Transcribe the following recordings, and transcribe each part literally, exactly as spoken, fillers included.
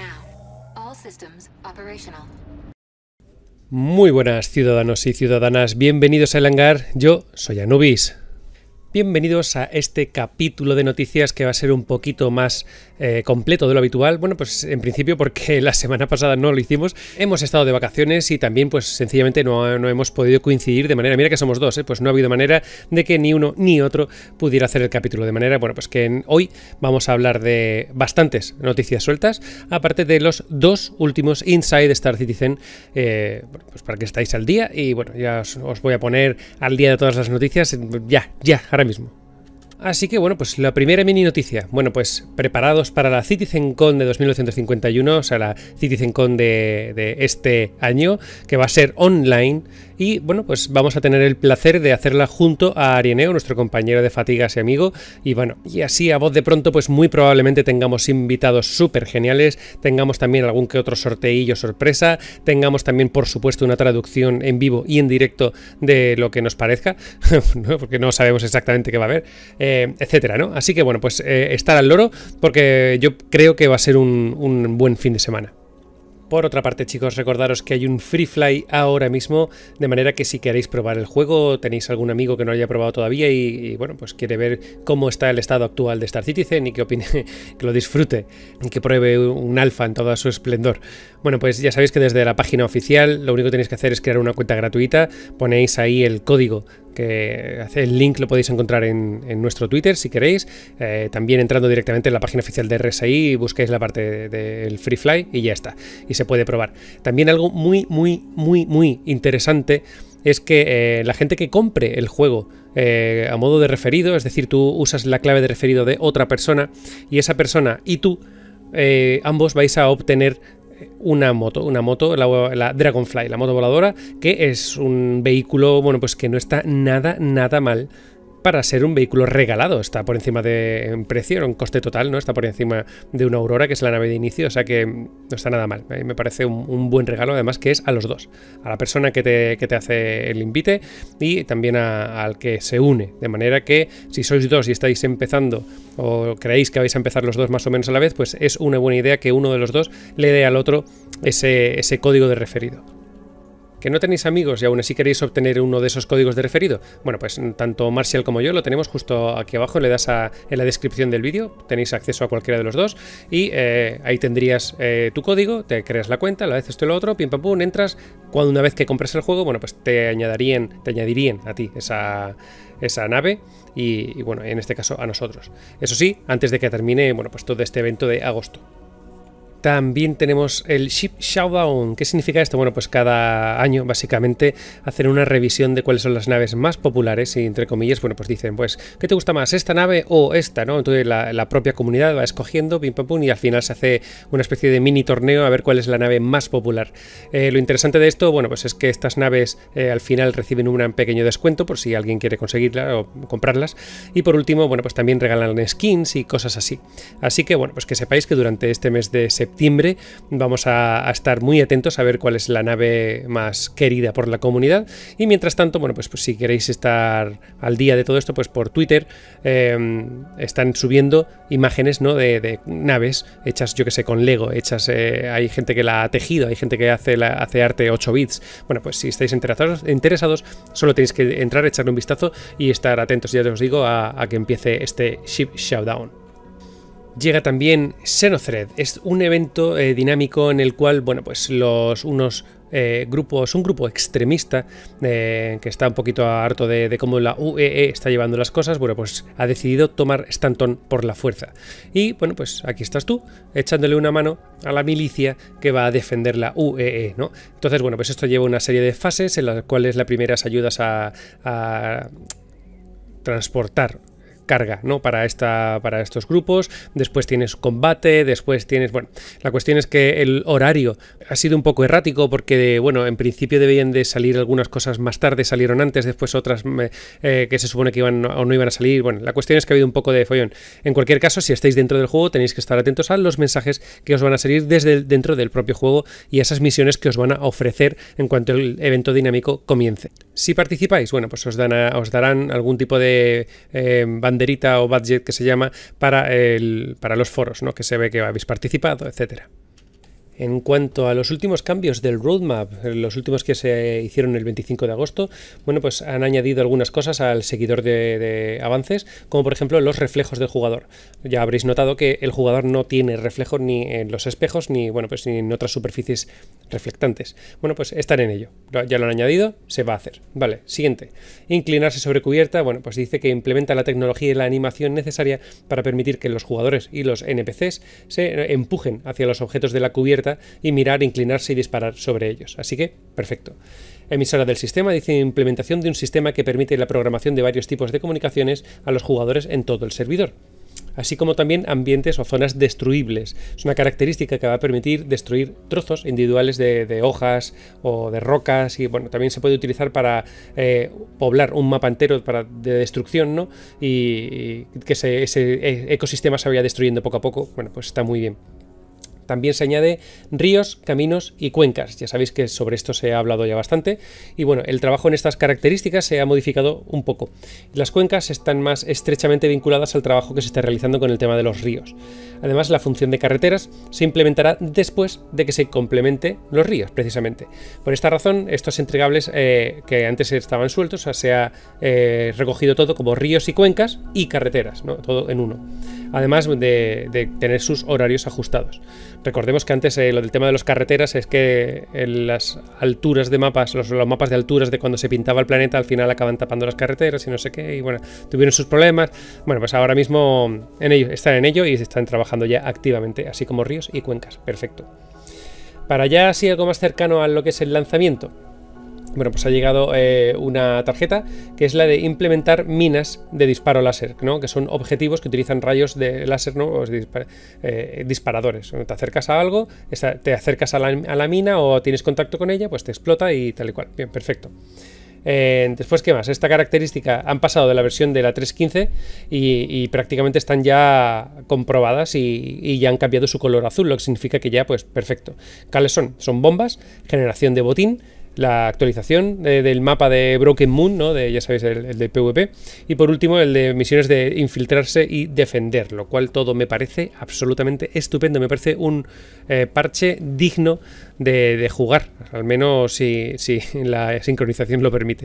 Muy buenas ciudadanos y ciudadanas, bienvenidos al hangar, yo soy Anubis. Bienvenidos a este capítulo de noticias que va a ser un poquito más eh, completo de lo habitual. Bueno, pues en principio porque la semana pasada no lo hicimos. Hemos estado de vacaciones y también pues sencillamente no, no hemos podido coincidir de manera... Mira que somos dos, ¿eh? Pues no ha habido manera de que ni uno ni otro pudiera hacer el capítulo. De manera, bueno, pues que en, hoy vamos a hablar de bastantes noticias sueltas, aparte de los dos últimos Inside Star Citizen, eh, bueno, pues para que estáis al día. Y bueno, ya os, os voy a poner al día de todas las noticias. Ya, ya, ahora mismo. Así que bueno, pues la primera mini noticia. Bueno, pues preparados para la CitizenCon de dos mil novecientos cincuenta y uno, o sea, la CitizenCon de, de este año, que va a ser online. Y bueno, pues vamos a tener el placer de hacerla junto a Arieneo, nuestro compañero de fatigas y amigo. Y bueno, y así a voz de pronto, pues muy probablemente tengamos invitados súper geniales, tengamos también algún que otro sorteillo sorpresa, tengamos también, por supuesto, una traducción en vivo y en directo de lo que nos parezca, ¿no? Porque no sabemos exactamente qué va a haber, eh, etcétera, ¿no? Así que bueno, pues eh, estar al loro, porque yo creo que va a ser un, un buen fin de semana. Por otra parte, chicos, recordaros que hay un Free Fly ahora mismo, de manera que si queréis probar el juego, tenéis algún amigo que no lo haya probado todavía y, y bueno, pues quiere ver cómo está el estado actual de Star Citizen y que opine, que lo disfrute y que pruebe un alfa en todo su esplendor. Bueno, pues ya sabéis que desde la página oficial lo único que tenéis que hacer es crear una cuenta gratuita, ponéis ahí el código, que hace el link lo podéis encontrar en, en nuestro Twitter si queréis, eh, también entrando directamente en la página oficial de R S I, buscáis la parte del Free Fly y ya está, y se puede probar. También algo muy muy muy muy interesante es que eh, la gente que compre el juego eh, a modo de referido, es decir, tú usas la clave de referido de otra persona y esa persona y tú eh, ambos vais a obtener una moto, una moto, la, la Dragonfly, la moto voladora, que es un vehículo, bueno, pues que no está nada, nada mal para ser un vehículo regalado. Está por encima de en precio, en coste total, ¿no? Está por encima de una Aurora, que es la nave de inicio, o sea que no está nada mal. A mí me parece un, un buen regalo, además que es a los dos, a la persona que te, que te hace el invite y también a, al que se une, de manera que si sois dos y estáis empezando o creéis que vais a empezar los dos más o menos a la vez, pues es una buena idea que uno de los dos le dé al otro ese, ese código de referido. ¿Que no tenéis amigos y aún así queréis obtener uno de esos códigos de referido? Bueno, pues tanto Marcial como yo lo tenemos justo aquí abajo, le das a, en la descripción del vídeo, tenéis acceso a cualquiera de los dos y eh, ahí tendrías eh, tu código, te creas la cuenta, la vez esto y lo otro, pim pam pum, entras, cuando una vez que compres el juego, bueno, pues te añadirían, te añadirían a ti esa, esa nave y, y bueno, en este caso a nosotros. Eso sí, antes de que termine, bueno, pues todo este evento de agosto. También tenemos el Ship Showdown. ¿Qué significa esto? Bueno, pues cada año básicamente hacen una revisión de cuáles son las naves más populares y entre comillas, bueno, pues dicen, pues, ¿qué te gusta más? ¿Esta nave o esta? ¿No? Entonces la, la propia comunidad va escogiendo, pim pam pum, y al final se hace una especie de mini torneo a ver cuál es la nave más popular. Eh, lo interesante de esto, bueno, pues es que estas naves eh, al final reciben un pequeño descuento por si alguien quiere conseguirla o comprarlas. Y por último, bueno, pues también regalan skins y cosas así. Así que, bueno, pues que sepáis que durante este mes de septiembre septiembre vamos a, a estar muy atentos a ver cuál es la nave más querida por la comunidad y mientras tanto, bueno, pues, pues si queréis estar al día de todo esto, pues por Twitter eh, están subiendo imágenes, ¿no? de, de naves hechas, yo que sé, con Lego, hechas, eh, hay gente que la ha tejido, hay gente que hace, la, hace arte ocho bits, bueno, pues si estáis interesados, interesados solo tenéis que entrar, echarle un vistazo y estar atentos, ya os digo, a, a que empiece este Ship Showdown. Llega también Xenothread, es un evento eh, dinámico en el cual, bueno, pues los unos eh, grupos, un grupo extremista eh, que está un poquito harto de, de cómo la U E E está llevando las cosas, bueno, pues ha decidido tomar Stanton por la fuerza. Y bueno, pues aquí estás tú, echándole una mano a la milicia que va a defender la U E E, ¿no? Entonces, bueno, pues esto lleva una serie de fases en las cuales la primera es ayudas a, a transportar carga, ¿no? Para, esta, para estos grupos, después tienes combate, después tienes, bueno, la cuestión es que el horario ha sido un poco errático porque, bueno, en principio debían de salir algunas cosas más tarde, salieron antes, después otras eh, que se supone que iban o no iban a salir, bueno, la cuestión es que ha habido un poco de follón. En cualquier caso, si estáis dentro del juego, tenéis que estar atentos a los mensajes que os van a salir desde el, dentro del propio juego y a esas misiones que os van a ofrecer en cuanto el evento dinámico comience. Si participáis, bueno, pues os, dan a, os darán algún tipo de eh, banderita o budget que se llama para, el, para los foros, ¿no? Que se ve que habéis participado, etcétera. En cuanto a los últimos cambios del roadmap, los últimos que se hicieron el veinticinco de agosto, bueno, pues han añadido algunas cosas al seguidor de, de avances, como por ejemplo los reflejos del jugador. Ya habréis notado que el jugador no tiene reflejos ni en los espejos ni, bueno, pues ni en otras superficies reflectantes. Bueno, pues están en ello. Ya lo han añadido, se va a hacer. Vale, siguiente. Inclinarse sobre cubierta, bueno, pues dice que implementa la tecnología y la animación necesaria para permitir que los jugadores y los N P Cs se empujen hacia los objetos de la cubierta y mirar, inclinarse y disparar sobre ellos. Así que, perfecto. Emisora del sistema dice implementación de un sistema que permite la programación de varios tipos de comunicaciones a los jugadores en todo el servidor, así como también ambientes o zonas destruibles. Es una característica que va a permitir destruir trozos individuales de, de hojas o de rocas, y bueno, también se puede utilizar para eh, poblar un mapa entero para, de destrucción, ¿no? Y, y que se, ese ecosistema se vaya destruyendo poco a poco. Bueno, pues está muy bien. También se añade ríos, caminos y cuencas. Ya sabéis que sobre esto se ha hablado ya bastante. Y bueno, el trabajo en estas características se ha modificado un poco. Las cuencas están más estrechamente vinculadas al trabajo que se está realizando con el tema de los ríos. Además, la función de carreteras se implementará después de que se complemente los ríos, precisamente. Por esta razón, estos entregables eh, que antes estaban sueltos, o sea, se ha eh, recogido todo como ríos y cuencas y carreteras, ¿no? Todo en uno. Además de, de tener sus horarios ajustados. Recordemos que antes eh, lo del tema de las carreteras es que en las alturas de mapas, los, los mapas de alturas de cuando se pintaba el planeta, al final acaban tapando las carreteras y no sé qué, y bueno, tuvieron sus problemas. Bueno, pues ahora mismo en ello, están en ello y se están trabajando ya activamente, así como ríos y cuencas. Perfecto. Para ya así algo más cercano a lo que es el lanzamiento. Bueno, pues ha llegado eh, una tarjeta que es la de implementar minas de disparo láser, ¿no? Que son objetivos que utilizan rayos de láser, ¿no? O dispar eh, disparadores. Te acercas a algo, te acercas a la, a la mina o tienes contacto con ella, pues te explota y tal y cual. Bien, perfecto. Eh, después, ¿qué más? Esta característica han pasado de la versión de la tres punto quince y, y prácticamente están ya comprobadas y, y ya han cambiado su color azul, lo que significa que ya, pues, perfecto. ¿Cuáles son? Son bombas, generación de botín, la actualización de, del mapa de Broken Moon, ¿no? De, ya sabéis, el, el de PvP, y por último el de misiones de infiltrarse y defender, lo cual todo me parece absolutamente estupendo, me parece un eh, parche digno de, de jugar, al menos si, si la sincronización lo permite.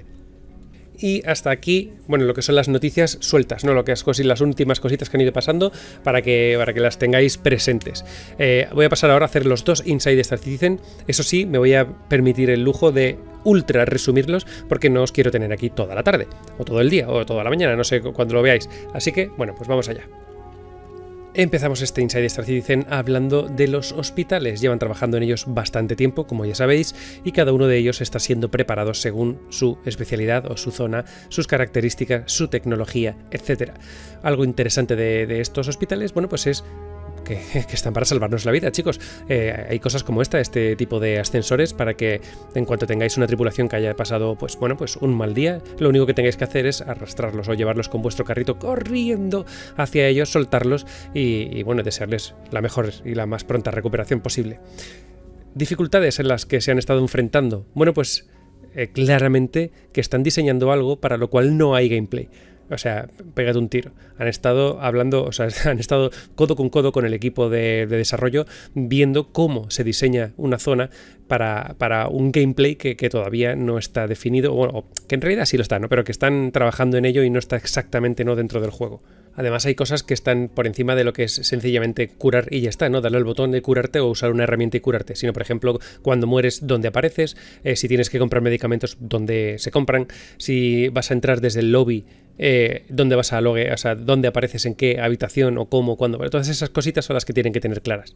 Y hasta aquí, bueno, lo que son las noticias sueltas, ¿no? Lo que es las últimas cositas que han ido pasando para que, para que las tengáis presentes. Eh, voy a pasar ahora a hacer los dos Inside Star Citizen. Eso sí, me voy a permitir el lujo de ultra resumirlos porque no os quiero tener aquí toda la tarde, o todo el día, o toda la mañana, no sé cuándo lo veáis. Así que, bueno, pues vamos allá. Empezamos este Inside Star Citizen hablando de los hospitales. Llevan trabajando en ellos bastante tiempo, como ya sabéis, y cada uno de ellos está siendo preparado según su especialidad o su zona, sus características, su tecnología, etcétera. Algo interesante de, de estos hospitales, bueno, pues es Que, que están para salvarnos la vida, chicos. Eh, hay cosas como esta, este tipo de ascensores, para que en cuanto tengáis una tripulación que haya pasado, pues bueno, pues un mal día, lo único que tengáis que hacer es arrastrarlos o llevarlos con vuestro carrito corriendo hacia ellos, soltarlos y, y bueno, desearles la mejor y la más pronta recuperación posible. Dificultades en las que se han estado enfrentando. Bueno, pues eh, claramente que están diseñando algo para lo cual no hay gameplay. O sea, pégate un tiro. Han estado hablando, o sea, han estado codo con codo con el equipo de, de desarrollo viendo cómo se diseña una zona para, para un gameplay que, que todavía no está definido, bueno, que en realidad sí lo está, ¿no? Pero que están trabajando en ello y no está exactamente, ¿no?, dentro del juego. Además hay cosas que están por encima de lo que es sencillamente curar y ya está, ¿no? Darle al botón de curarte o usar una herramienta y curarte, sino por ejemplo cuando mueres, dónde apareces, eh, si tienes que comprar medicamentos, dónde se compran, si vas a entrar desde el lobby, eh, dónde vas a logue, o sea, dónde apareces, en qué habitación o cómo, cuándo. Todas esas cositas son las que tienen que tener claras.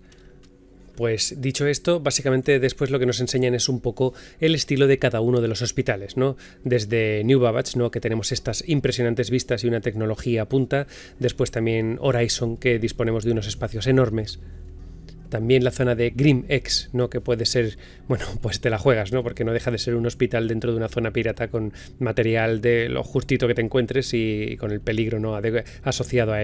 Pues dicho esto, básicamente después lo que nos enseñan es un poco el estilo de cada uno de los hospitales, ¿no? Desde New Babbage, ¿no?, que tenemos estas impresionantes vistas y una tecnología a punta. Después también Horizon, que disponemos de unos espacios enormes. También la zona de Grim X, ¿no?, que puede ser, bueno, pues te la juegas, ¿no?, porque no deja de ser un hospital dentro de una zona pirata con material de lo justito que te encuentres y con el peligro, ¿no?, asociado a ello.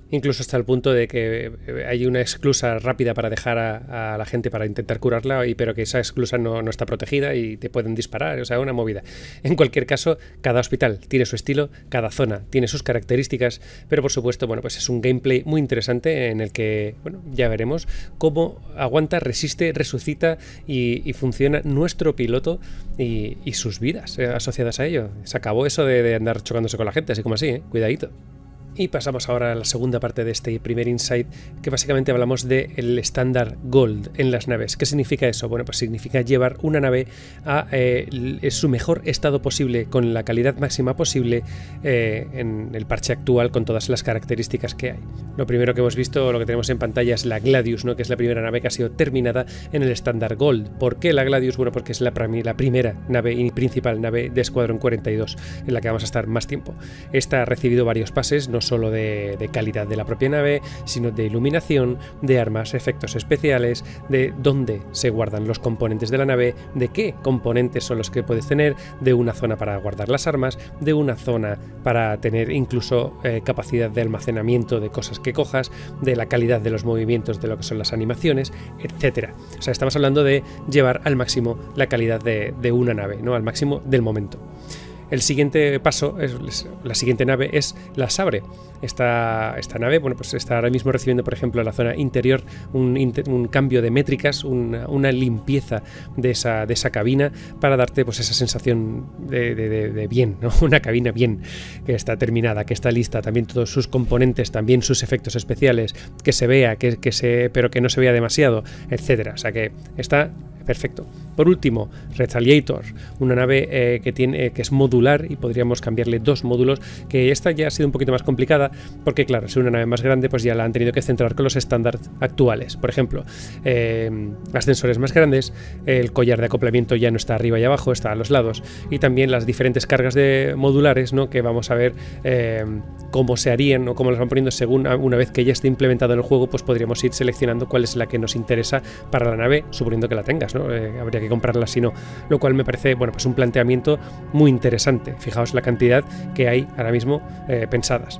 incluso hasta el punto de que hay una esclusa rápida para dejar a, a la gente para intentar curarla, y, pero que esa esclusa no, no está protegida y te pueden disparar, o sea, una movida. En cualquier caso, cada hospital tiene su estilo, cada zona tiene sus características, pero por supuesto, bueno, pues es un gameplay muy interesante en el que, bueno, ya veremos cómo aguanta, resiste, resucita y, y funciona nuestro piloto y, y sus vidas eh, asociadas a ello. Se acabó eso de, de andar chocándose con la gente, así como así, ¿eh? Cuidadito. Y pasamos ahora a la segunda parte de este primer insight, que básicamente hablamos del estándar Gold en las naves. ¿Qué significa eso? Bueno, pues significa llevar una nave a eh, su mejor estado posible, con la calidad máxima posible eh, en el parche actual, con todas las características que hay. Lo primero que hemos visto, lo que tenemos en pantalla, es la Gladius, ¿no? Que es la primera nave que ha sido terminada en el estándar Gold. ¿Por qué la Gladius? Bueno, porque es la, la primera nave y principal nave de Escuadrón cuarenta y dos, en la que vamos a estar más tiempo. Esta ha recibido varios pases, no solo de, de calidad de la propia nave, sino de iluminación, de armas, efectos especiales, de dónde se guardan los componentes de la nave, de qué componentes son los que puedes tener, de una zona para guardar las armas, de una zona para tener incluso eh, capacidad de almacenamiento de cosas que cojas, de la calidad de los movimientos, de lo que son las animaciones, etcétera. O sea, estamos hablando de llevar al máximo la calidad de, de una nave, ¿no? Al máximo del momento. El siguiente paso, es, la siguiente nave es la Sabre. Esta, esta nave, bueno, pues está ahora mismo recibiendo, por ejemplo, en la zona interior un, un cambio de métricas, una, una limpieza de esa, de esa cabina para darte pues esa sensación de, de, de, de bien, ¿no? Una cabina bien, que está terminada, que está lista, también todos sus componentes, también sus efectos especiales, que se vea, que, que se, pero que no se vea demasiado, etcétera. O sea que está perfecto. Por último, Retaliator, una nave eh, que, tiene, eh, que es modular y podríamos cambiarle dos módulos, que esta ya ha sido un poquito más complicada porque, claro, es una nave más grande, pues ya la han tenido que centrar con los estándares actuales. Por ejemplo, eh, ascensores más grandes, el collar de acoplamiento ya no está arriba y abajo, está a los lados, y también las diferentes cargas de modulares, ¿no? Que vamos a ver eh, cómo se harían o cómo las van poniendo según una vez que ya esté implementado en el juego, pues podríamos ir seleccionando cuál es la que nos interesa para la nave, suponiendo que la tengas, ¿no? Eh, habría que comprarla si no, lo cual me parece, bueno, pues un planteamiento muy interesante. Fijaos la cantidad que hay ahora mismo eh, pensadas.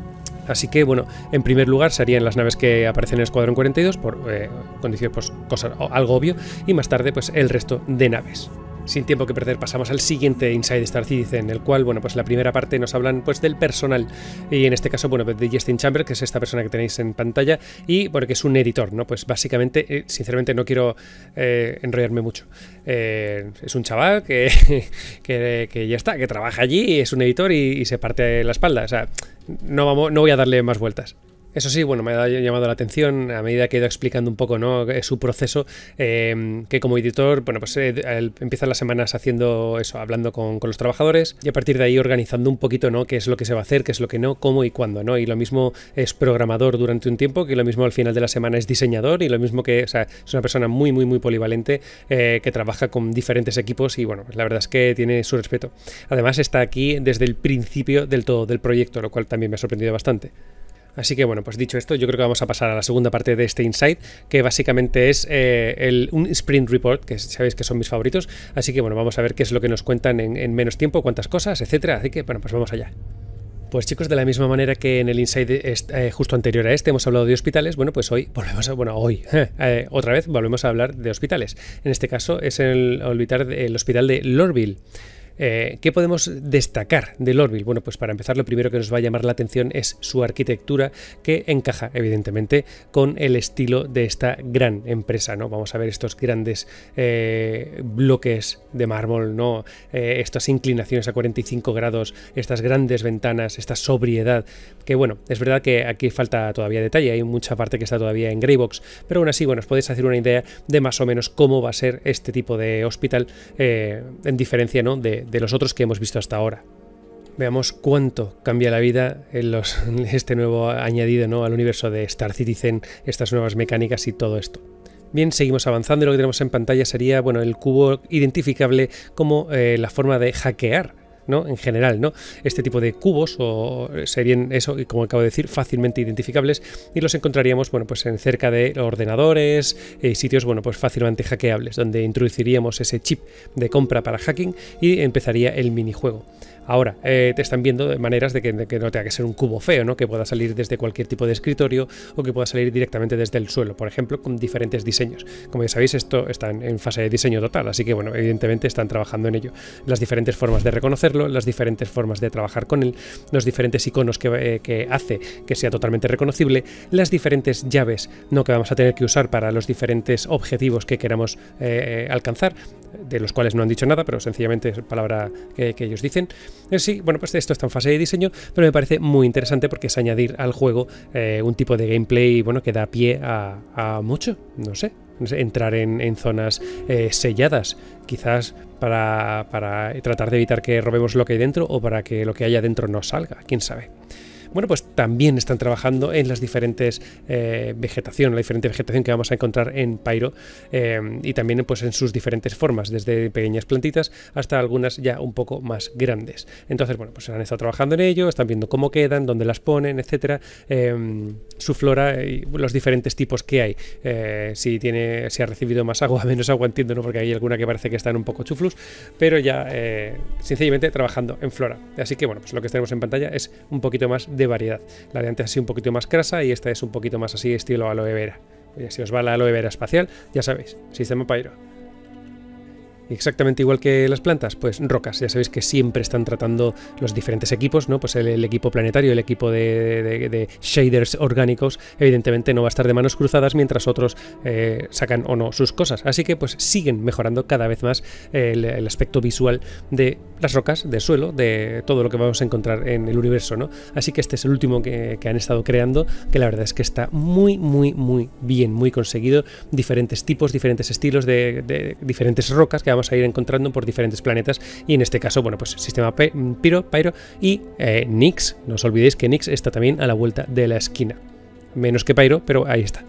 Así que, bueno, en primer lugar serían las naves que aparecen en Escuadrón cuarenta y dos, por eh, condición, pues cosa, algo obvio, y más tarde pues el resto de naves. Sin tiempo que perder, pasamos al siguiente Inside Star Citizen, en el cual, bueno, pues la primera parte nos hablan pues del personal, y en este caso, bueno, de Justin Chambers, que es esta persona que tenéis en pantalla, y bueno, que es un editor, ¿no? Pues básicamente, eh, sinceramente no quiero eh, enrollarme mucho. Eh, es un chaval que, que, que ya está, que trabaja allí, es un editor y, y se parte la espalda, o sea, no, vamos, no voy a darle más vueltas. Eso sí, bueno, me ha llamado la atención a medida que he ido explicando un poco, ¿no? Su proceso, eh, que como editor, bueno, pues eh, empieza las semanas haciendo eso, hablando con, con los trabajadores, y a partir de ahí organizando un poquito, ¿no? Qué es lo que se va a hacer, qué es lo que no, cómo y cuándo, ¿no? Y lo mismo es programador durante un tiempo, que lo mismo al final de la semana es diseñador, y lo mismo que, o sea, es una persona muy, muy, muy polivalente, eh, que trabaja con diferentes equipos, y bueno, pues la verdad es que tiene su respeto. Además está aquí desde el principio del todo del proyecto, lo cual también me ha sorprendido bastante. Así que bueno, pues dicho esto, yo creo que vamos a pasar a la segunda parte de este Insight, que básicamente es eh, el, un Sprint Report, que sabéis que son mis favoritos. Así que bueno, vamos a ver qué es lo que nos cuentan en, en menos tiempo, cuántas cosas, etcétera. Así que bueno, pues vamos allá. Pues chicos, de la misma manera que en el Insight eh, justo anterior a este hemos hablado de hospitales, bueno, pues hoy volvemos a, bueno, hoy, eh, otra vez volvemos a hablar de hospitales. En este caso es el, el, el hospital de Lorville. Eh, ¿Qué podemos destacar de Lorville? Bueno, pues para empezar, lo primero que nos va a llamar la atención es su arquitectura, que encaja evidentemente con el estilo de esta gran empresa, ¿no? Vamos a ver estos grandes eh, bloques de mármol, ¿no? Eh, estas inclinaciones a cuarenta y cinco grados, estas grandes ventanas, esta sobriedad, que bueno, es verdad que aquí falta todavía detalle, hay mucha parte que está todavía en Greybox, pero aún así, bueno, os podéis hacer una idea de más o menos cómo va a ser este tipo de hospital, eh, en diferencia, ¿no? de de los otros que hemos visto hasta ahora. Veamos cuánto cambia la vida en los, este nuevo añadido, ¿no? Al universo de Star Citizen, estas nuevas mecánicas y todo esto. Bien, seguimos avanzando y lo que tenemos en pantalla sería, bueno, el cubo identificable como eh, la forma de hackear, ¿no? En general, ¿no? Este tipo de cubos o serían eso, y como acabo de decir, fácilmente identificables, y los encontraríamos, bueno, pues en cerca de ordenadores y eh, sitios, bueno, pues fácilmente hackeables, donde introduciríamos ese chip de compra para hacking y empezaría el minijuego. Ahora, eh, te están viendo de maneras de que, de que no tenga que ser un cubo feo, ¿no? Que pueda salir desde cualquier tipo de escritorio o que pueda salir directamente desde el suelo, por ejemplo, con diferentes diseños. Como ya sabéis, esto está en, en fase de diseño total, así que bueno, evidentemente están trabajando en ello. Las diferentes formas de reconocerlo, las diferentes formas de trabajar con él, los diferentes iconos que, eh, que hace que sea totalmente reconocible, las diferentes llaves, ¿no? Que vamos a tener que usar para los diferentes objetivos que queramos eh, alcanzar, de los cuales no han dicho nada, pero sencillamente es palabra que, que ellos dicen. Eh, sí, bueno, pues esto está en fase de diseño, pero me parece muy interesante porque es añadir al juego eh, un tipo de gameplay, bueno, que da pie a, a mucho, no sé, entrar en, en zonas eh, selladas, quizás para, para tratar de evitar que robemos lo que hay dentro o para que lo que haya dentro no salga, quién sabe. Bueno, pues también están trabajando en las diferentes eh, vegetación, la diferente vegetación que vamos a encontrar en Pyro eh, y también pues en sus diferentes formas, desde pequeñas plantitas hasta algunas ya un poco más grandes. Entonces, bueno, pues han estado trabajando en ello, están viendo cómo quedan, dónde las ponen, etcétera, eh, su flora y los diferentes tipos que hay. Eh, si tiene, si ha recibido más agua, menos agua, entiendo, ¿no? Porque hay alguna que parece que están un poco chuflus, pero ya eh, sencillamente trabajando en flora. Así que bueno, pues lo que tenemos en pantalla es un poquito más de variedad. La de antes así un poquito más crasa y esta es un poquito más así estilo aloe vera. Oye, si os va la aloe vera espacial, ya sabéis, sistema Pyro. Exactamente igual que las plantas, pues rocas. Ya sabéis que siempre están tratando los diferentes equipos, ¿no? Pues el, el equipo planetario, el equipo de, de, de shaders orgánicos, evidentemente no va a estar de manos cruzadas mientras otros eh, sacan o no sus cosas. Así que pues siguen mejorando cada vez más el, el aspecto visual de las rocas, del suelo, de todo lo que vamos a encontrar en el universo, ¿no? Así que este es el último que, que han estado creando, que la verdad es que está muy, muy, muy bien, muy conseguido. Diferentes tipos, diferentes estilos de, de diferentes rocas que vamos a ir encontrando por diferentes planetas y en este caso, bueno, pues sistema Pyro, Pyro y eh, Nyx. No os olvidéis que Nyx está también a la vuelta de la esquina. Menos que Pyro, pero ahí está.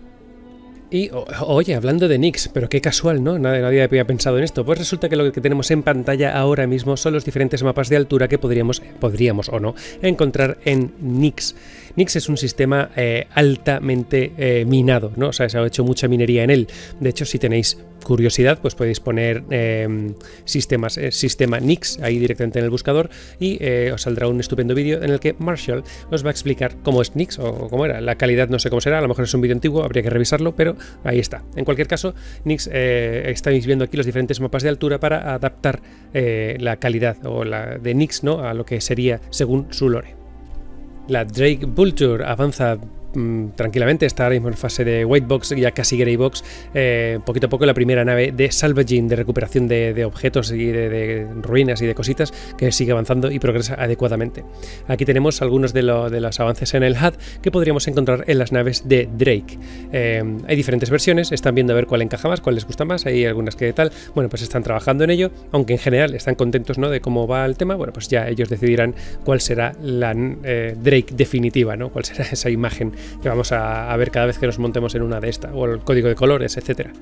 Y, o, oye, hablando de Nyx, pero qué casual, ¿no? Nadie, nadie había pensado en esto. Pues resulta que lo que tenemos en pantalla ahora mismo son los diferentes mapas de altura que podríamos, podríamos o no, encontrar en Nyx. Nyx es un sistema eh, altamente eh, minado, ¿no? O sea, se ha hecho mucha minería en él. De hecho, si tenéis curiosidad, pues podéis poner eh, sistemas, eh, sistema Nyx ahí directamente en el buscador y eh, os saldrá un estupendo vídeo en el que Marshall os va a explicar cómo es Nyx o cómo era. La calidad no sé cómo será, a lo mejor es un vídeo antiguo, habría que revisarlo, pero ahí está. En cualquier caso, Nyx, eh, estáis viendo aquí los diferentes mapas de altura para adaptar eh, la calidad o la de Nyx, ¿no? A lo que sería según su lore. La Drake Vulture avanza mmm, tranquilamente, está ahora mismo en fase de White Box, ya casi Grey Box, eh, poquito a poco la primera nave de salvaging, de recuperación de, de objetos y de, de ruinas y de cositas, que sigue avanzando y progresa adecuadamente. Aquí tenemos algunos de, lo, de los avances en el H U D que podríamos encontrar en las naves de Drake. Eh, hay diferentes versiones, están viendo a ver cuál encaja más, cuál les gusta más, hay algunas que tal, bueno, pues están trabajando en ello, aunque en general están contentos, ¿no?, de cómo va el tema. Bueno, pues ya ellos decidirán cuál será la eh, Drake definitiva, ¿no?, cuál será esa imagen que vamos a, a ver cada vez que nos montemos en una de estas, o el código de colores, etcétera.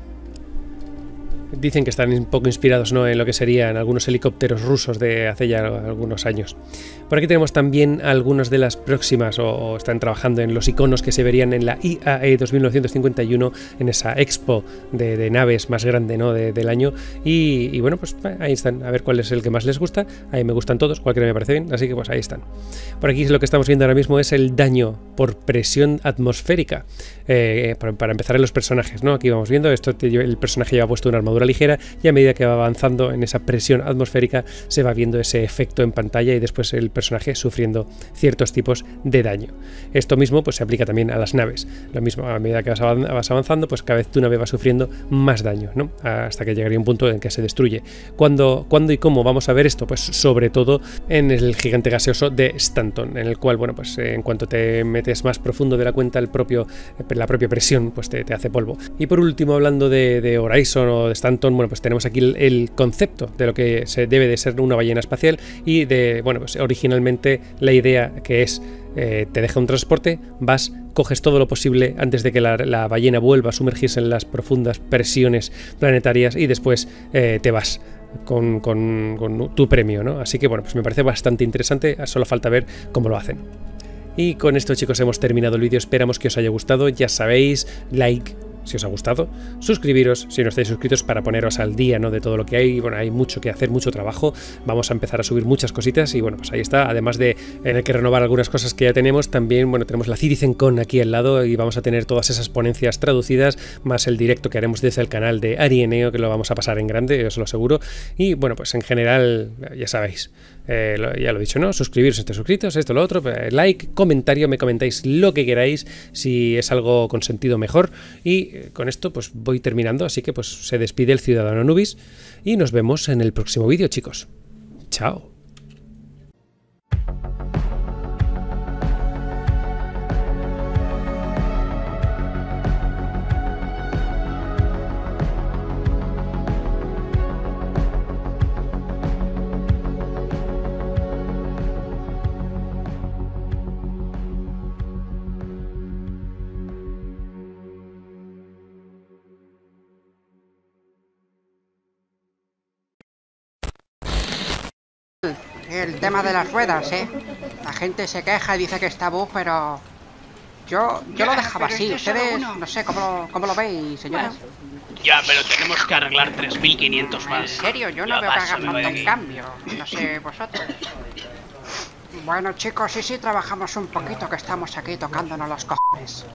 Dicen que están un poco inspirados, ¿no?, en lo que serían algunos helicópteros rusos de hace ya algunos años. Por aquí tenemos también algunas de las próximas, o, o están trabajando en los iconos que se verían en la I A E dos mil novecientos cincuenta y uno, en esa expo de, de naves más grande, ¿no?, de, del año. Y, y bueno, pues ahí están, a ver cuál es el que más les gusta. A mí me gustan todos, cualquiera me parece bien, así que pues ahí están. Por aquí lo que estamos viendo ahora mismo es el daño por presión atmosférica. Eh, para, para empezar en los personajes, ¿no? Aquí vamos viendo, esto te, el personaje lleva puesto una armadura ligera y a medida que va avanzando en esa presión atmosférica se va viendo ese efecto en pantalla y después el personaje sufriendo ciertos tipos de daño. Esto mismo pues se aplica también a las naves. Lo mismo, a medida que vas avanzando, pues cada vez tu nave va sufriendo más daño, ¿no?, hasta que llegaría un punto en que se destruye. ¿Cuándo, ¿Cuándo y cómo vamos a ver esto? Pues sobre todo en el gigante gaseoso de Stanton, en el cual, bueno, pues en cuanto te metes más profundo de la cuenta, el propio, la propia presión pues te, te hace polvo. Y por último, hablando de, de Horizon o de Stanton, bueno, pues tenemos aquí el, el concepto de lo que se debe de ser una ballena espacial y de, bueno, pues originalmente la idea que es, eh, te deja un transporte, vas, coges todo lo posible antes de que la, la ballena vuelva a sumergirse en las profundas presiones planetarias y después eh, te vas con, con, con tu premio, ¿no? Así que bueno, pues me parece bastante interesante, solo falta ver cómo lo hacen. Y con esto, chicos, hemos terminado el vídeo, esperamos que os haya gustado, ya sabéis, like, si os ha gustado, suscribiros si no estáis suscritos para poneros al día, ¿no?, de todo lo que hay. Bueno, hay mucho que hacer, mucho trabajo, vamos a empezar a subir muchas cositas y bueno, pues ahí está, además de tener que renovar algunas cosas que ya tenemos, también, bueno, tenemos la CitizenCon aquí al lado y vamos a tener todas esas ponencias traducidas, más el directo que haremos desde el canal de Arieneo, que lo vamos a pasar en grande, os lo aseguro. Y bueno, pues en general, ya sabéis, eh, lo, ya lo he dicho, ¿no? Suscribiros si estáis suscritos, esto, lo otro, like, comentario, me comentáis lo que queráis, si es algo con sentido mejor. Y con esto pues voy terminando, así que pues se despide el Ciudadano Anubis y nos vemos en el próximo vídeo, chicos. Chao. El tema de las ruedas, ¿eh? La gente se queja y dice que está bug, pero yo yo lo dejaba así. Ustedes, no sé, ¿cómo lo, cómo lo veis, señoras? Ya, pero tenemos que arreglar tres mil quinientos más. En serio, yo no Ya veo que paso, haga me voy falta de un aquí. cambio. No sé vosotros. Bueno, chicos, sí, sí, trabajamos un poquito, que estamos aquí tocándonos los cojones.